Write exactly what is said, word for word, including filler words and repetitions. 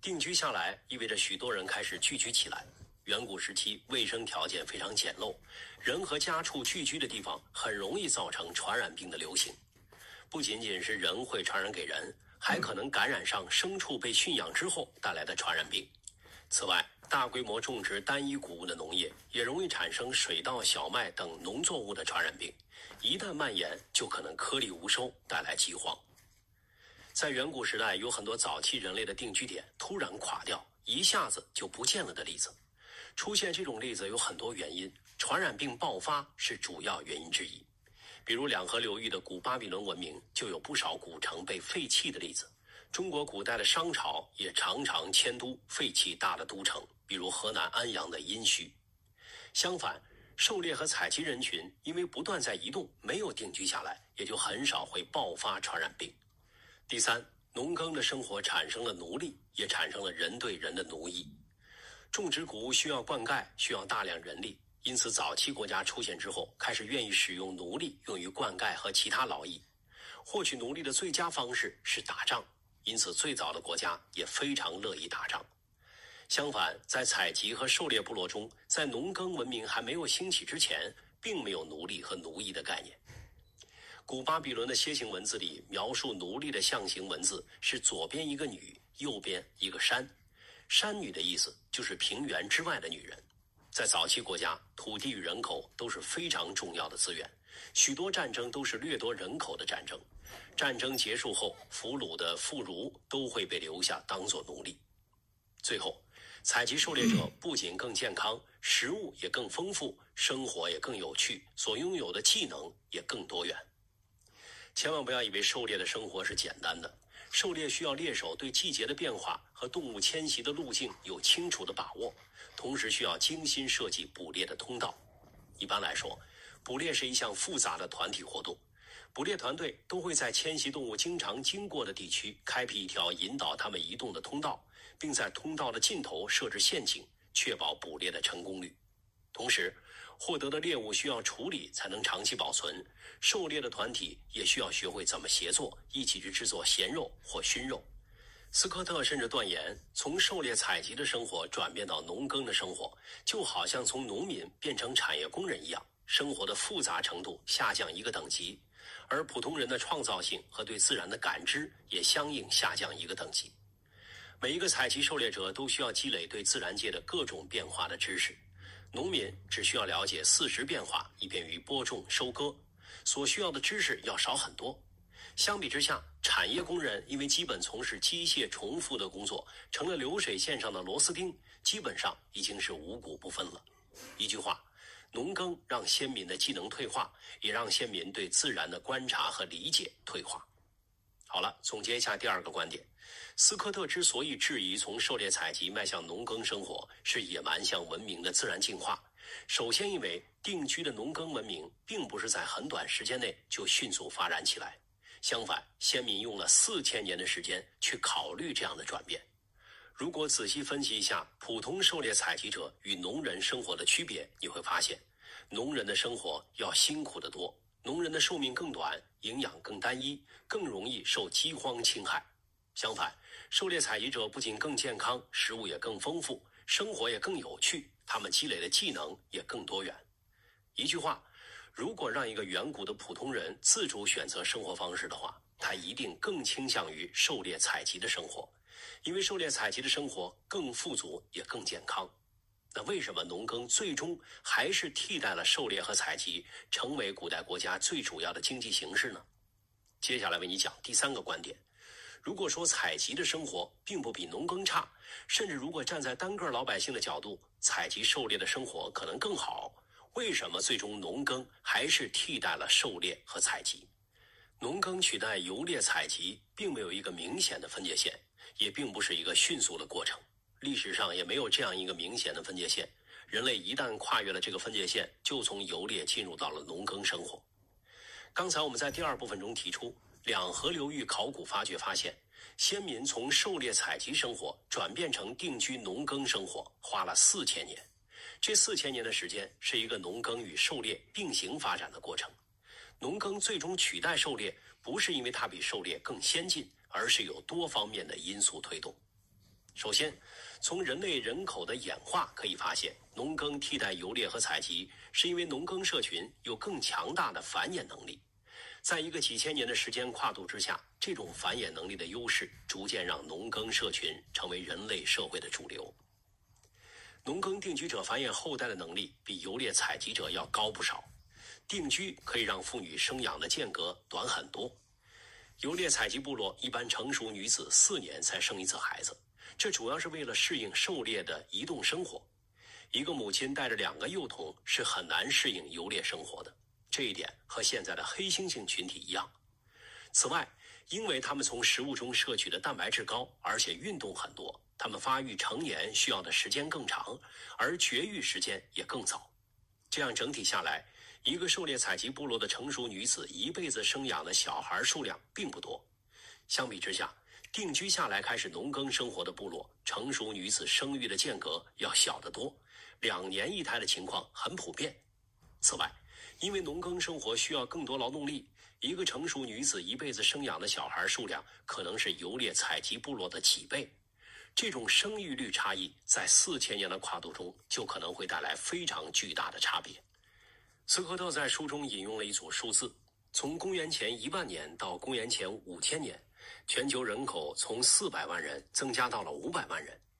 定居下来意味着许多人开始聚居起来。远古时期卫生条件非常简陋，人和家畜聚居的地方很容易造成传染病的流行。不仅仅是人会传染给人，还可能感染上牲畜被驯养之后带来的传染病。此外，大规模种植单一谷物的农业也容易产生水稻、小麦等农作物的传染病，一旦蔓延就可能颗粒无收，带来饥荒。在远古时代，有很多早期人类的定居点突然垮掉，一下子就不见了的例子。出现这种例子有很多原因，传染病爆发是主要原因之一。比如两河流域的古巴比伦文明就有不少古城被废弃的例子。中国古代的商朝也常常迁都废弃大的都城，比如河南安阳的殷墟。相反，狩猎和采集人群因为不断在移动，没有定居下来，也就很少会爆发传染病。第三，农耕的生活产生了奴隶，也产生了人对人的奴役。种植谷物需要灌溉，需要大量人力，因此早期国家出现之后，开始愿意使用奴隶用于灌溉和其他劳役。获取奴隶的最佳方式是打仗，因此最早的国家也非常乐意打仗。相反，在采集和狩猎部落中，在农耕文明还没有兴起之前，并没有奴隶和奴役的概念。古巴比伦的楔形文字里描述奴隶的象形文字是左边一个女，右边一个山。山女的意思就是平原之外的女人。在早期国家，土地与人口都是非常重要的资源，许多战争都是掠夺人口的战争。战争结束后，俘虏的妇孺都会被留下当作奴隶。最后，采集狩猎者不仅更健康，食物也更丰富，生活也更有趣，所拥有的技能也更多元。千万不要以为狩猎的生活是简单的，狩猎需要猎手对季节的变化和动物迁徙的路径有清楚的把握，同时需要精心设计捕猎的通道。一般来说，捕猎是一项复杂的团体活动，捕猎团队都会在迁徙动物经常经过的地区开辟一条引导它们移动的通道，并在通道的尽头设置陷阱，确保捕猎的成功率。同时，获得的猎物需要处理才能长期保存，狩猎的团体也需要学会怎么协作，一起去制作咸肉或熏肉。斯科特甚至断言，从狩猎采集的生活转变到农耕的生活，就好像从农民变成产业工人一样，生活的复杂程度下降一个等级，而普通人的创造性和对自然的感知也相应下降一个等级。每一个采集狩猎者都需要积累对自然界的各种变化的知识，农民只需要了解四时变化，以便于播种收割，所需要的知识要少很多。相比之下，产业工人因为基本从事机械重复的工作，成了流水线上的螺丝钉，基本上已经是五谷不分了。一句话，农耕让先民的技能退化，也让先民对自然的观察和理解退化。好了，总结一下第二个观点，斯科特之所以质疑从狩猎采集迈向农耕生活是野蛮向文明的自然进化，首先因为定居的农耕文明并不是在很短时间内就迅速发展起来，相反，先民用了四千年的时间去考虑这样的转变。如果仔细分析一下普通狩猎采集者与农人生活的区别，你会发现，农人的生活要辛苦得多，农人的寿命更短，营养更单一，更容易受饥荒侵害。相反，狩猎采集者不仅更健康，食物也更丰富，生活也更有趣，他们积累的技能也更多元。一句话，如果让一个远古的普通人自主选择生活方式的话，他一定更倾向于狩猎采集的生活，因为狩猎采集的生活更富足也更健康。那为什么农耕最终还是替代了狩猎和采集，成为古代国家最主要的经济形式呢？接下来为你讲第三个观点。如果说采集的生活并不比农耕差，甚至如果站在单个老百姓的角度，采集狩猎的生活可能更好，为什么最终农耕还是替代了狩猎和采集？农耕取代游猎采集并没有一个明显的分界线，也并不是一个迅速的过程，历史上也没有这样一个明显的分界线，人类一旦跨越了这个分界线，就从游猎进入到了农耕生活。刚才我们在第二部分中提出，两河流域考古发掘发现，先民从狩猎采集生活转变成定居农耕生活花了四千年。这四千年的时间是一个农耕与狩猎并行发展的过程。农耕最终取代狩猎，不是因为它比狩猎更先进，而是有多方面的因素推动。 首先，从人类人口的演化可以发现，农耕替代游猎和采集，是因为农耕社群有更强大的繁衍能力。在一个几千年的时间跨度之下，这种繁衍能力的优势逐渐让农耕社群成为人类社会的主流。农耕定居者繁衍后代的能力比游猎采集者要高不少。定居可以让妇女生养的间隔短很多。游猎采集部落一般成熟女子四年才生一次孩子，这主要是为了适应狩猎的移动生活。一个母亲带着两个幼童是很难适应游猎生活的，这一点和现在的黑猩猩群体一样。此外，因为它们从食物中摄取的蛋白质高，而且运动很多，它们发育成年需要的时间更长，而绝育时间也更早。这样整体下来，一个狩猎采集部落的成熟女子一辈子生养的小孩数量并不多。相比之下，定居下来开始农耕生活的部落，成熟女子生育的间隔要小得多，两年一胎的情况很普遍。此外，因为农耕生活需要更多劳动力，一个成熟女子一辈子生养的小孩数量可能是游猎采集部落的几倍。这种生育率差异在四千年的跨度中就可能会带来非常巨大的差别。斯科特在书中引用了一组数字，从公元前一万年到公元前五千年，全球人口从四百万人增加到了五百万人，